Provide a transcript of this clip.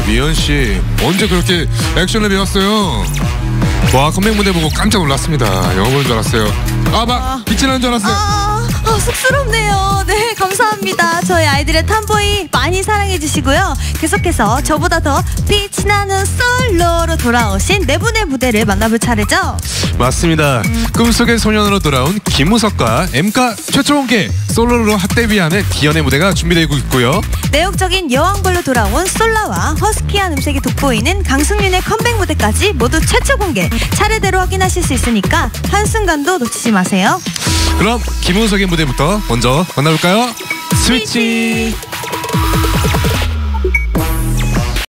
미연씨 언제 그렇게 액션을 배웠어요? 와, 컴백 무대 보고 깜짝 놀랐습니다. 영화 보는 줄 알았어요. 막 빛이 나는 줄 알았어요. 쑥스럽네요. 네, 감사합니다. 저희 아이들의 탐보이 많이 사랑해 주시고요. 계속해서 저보다 더 빛이 나는 솔로로 돌아오신 네 분의 무대를 만나볼 차례죠. 맞습니다. 꿈속의 소년으로 돌아온 김우석과 엠카 최초 공개 솔로로 핫데뷔하는 기현의 무대가 준비되고 있고요. 매혹적인 여왕벌로 돌아온 솔라와 허스키한 음색이 돋보이는 강승윤의 컴백 무대까지 모두 최초 공개 차례대로 확인하실 수 있으니까 한순간도 놓치지 마세요. 그럼 김우석의 무대부터 먼저 만나볼까요? 스위치!